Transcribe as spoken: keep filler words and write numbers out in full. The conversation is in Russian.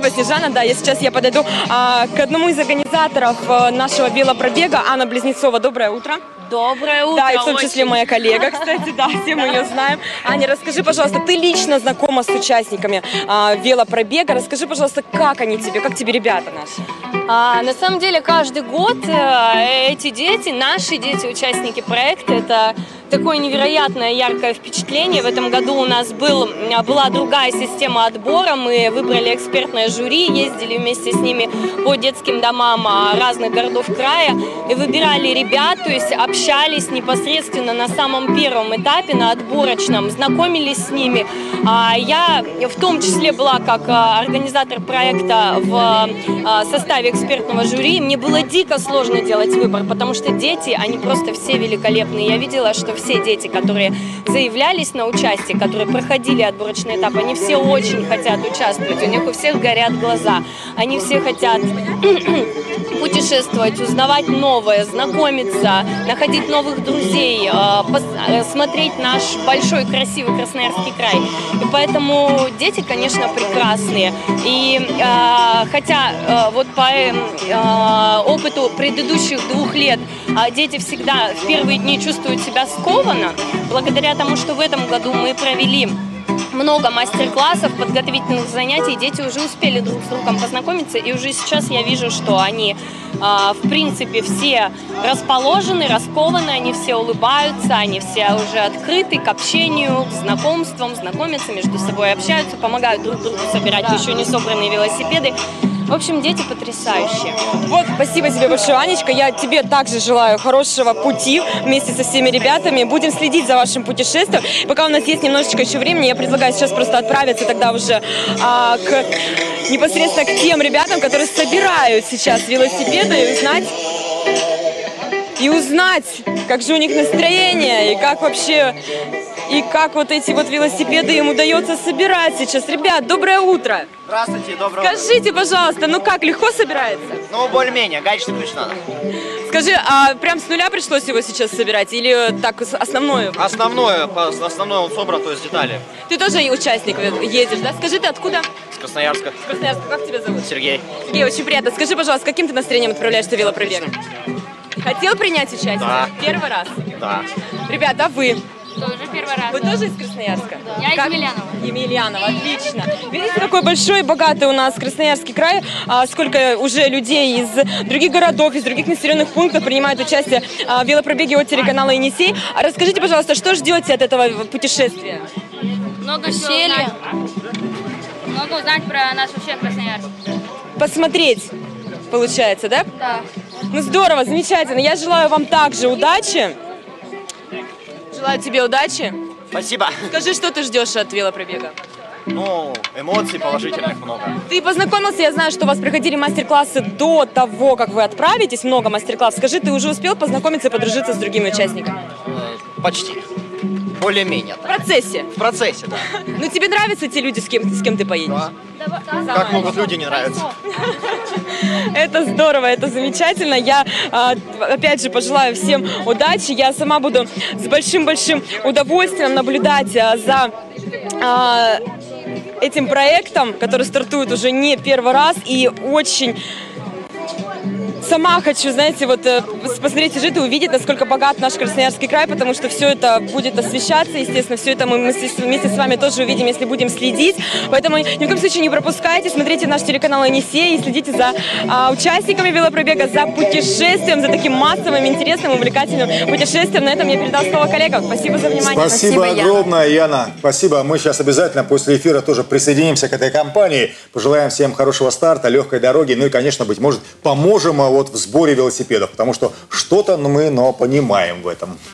Спасибо, Снежана. Да, я сейчас я подойду а, к одному из организаторов а, нашего велопробега, Анна Близнецова. Доброе утро. Доброе утро. Да, и в том числе моя коллега, кстати, да, все мы ее знаем. Аня, расскажи, пожалуйста, ты лично знакома с участниками а, велопробега. Расскажи, пожалуйста, как они тебе, как тебе ребята наши? А, на самом деле, каждый год э, эти дети, наши дети, участники проекта, это такое невероятное яркое впечатление. В этом году у нас был, была другая система отбора. Мы выбрали экспертное жюри, ездили вместе с ними по детским домам разных городов края и выбирали ребят, то есть общались непосредственно на самом первом этапе, на отборочном, знакомились с ними. А я в том числе была как организатор проекта в составе экспертного жюри. Мне было дико сложно делать выбор, потому что дети, они просто все великолепные. Я видела, что все дети, которые заявлялись на участие, которые проходили отборочный этап, они все очень хотят участвовать, у них у всех горят глаза, они все хотят путешествовать, узнавать новое, знакомиться, находить новых друзей, смотреть наш большой красивый Красноярский край. И поэтому дети, конечно, прекрасные. И хотя вот по опыту предыдущих двух лет дети всегда в первые дни чувствуют себя скованно, благодаря тому, что в этом году мы провели много мастер-классов, подготовительных занятий, дети уже успели друг с другом познакомиться, и уже сейчас я вижу, что они, э, в принципе, все расположены, раскованы, они все улыбаются, они все уже открыты к общению, к знакомствам, знакомятся, между собой общаются, помогают друг другу собирать еще не собранные велосипеды. В общем, дети потрясающие. Вот, спасибо тебе большое, Анечка. Я тебе также желаю хорошего пути вместе со всеми ребятами. Будем следить за вашим путешествием. Пока у нас есть немножечко еще времени, я предлагаю сейчас просто отправиться тогда уже а, к непосредственно к тем ребятам, которые собирают сейчас велосипеды, и узнать, и узнать, как же у них настроение, и как вообще... И как вот эти вот велосипеды им удается собирать сейчас. Ребят, доброе утро. Здравствуйте, доброе утро. Скажите, пожалуйста, ну как, легко собирается? Ну, более-менее, гаечный ключ надо. Скажи, а прям с нуля пришлось его сейчас собирать? Или так основное? Основное, основное он собран, то есть детали. Ты тоже участник едешь, да? Скажи, ты откуда? С Красноярска. С Красноярска. Как тебя зовут? Сергей. Сергей, очень приятно. Скажи, пожалуйста, с каким ты настроением отправляешься в велопробег? Хотел принять участие? Да. Первый раз? Да. Ребята, а вы? Тоже первый раз. Вы тоже из Красноярска? Да. Я как? из Емельянова. Емельянова, отлично. Видите, какой большой и богатый у нас Красноярский край. А сколько уже людей из других городов, из других населенных пунктов принимают участие а, в велопробеге от телеканала «Енисей». А расскажите, пожалуйста, что ждете от этого путешествия? Много всего узнать. Много узнать про наш вообще Красноярск. Посмотреть, получается, да? Да. Ну здорово, замечательно. Я желаю вам также удачи. Желаю тебе удачи. Спасибо. Скажи, что ты ждешь от велопробега? Ну, эмоций положительных много. Ты познакомился, я знаю, что у вас проходили мастер-классы до того, как вы отправитесь, много мастер-классов. Скажи, ты уже успел познакомиться и подружиться с другими участниками? Почти. Более-менее. В процессе? В процессе, да. Ну тебе нравятся те люди, с кем, с кем ты поедешь? Да. Как могут люди не нравиться? Это здорово, это замечательно. Я, опять же, пожелаю всем удачи. Я сама буду с большим-большим удовольствием наблюдать за этим проектом, который стартует уже не первый раз, и очень... Сама хочу, знаете, вот посмотреть сюжет и увидеть, насколько богат наш Красноярский край, потому что все это будет освещаться, естественно, все это мы вместе с вами тоже увидим, если будем следить. Поэтому ни в коем случае не пропускайте, смотрите наш телеканал «Енисей» и следите за а, участниками велопробега, за путешествием, за таким массовым, интересным, увлекательным путешествием. На этом я передал слово коллегам. Спасибо за внимание. Спасибо, Спасибо огромное, Яна. Яна. Спасибо. Мы сейчас обязательно после эфира тоже присоединимся к этой компании. Пожелаем всем хорошего старта, легкой дороги, ну и, конечно, быть может, поможем вот в сборе велосипедов, потому что что-то мы, но понимаем в этом.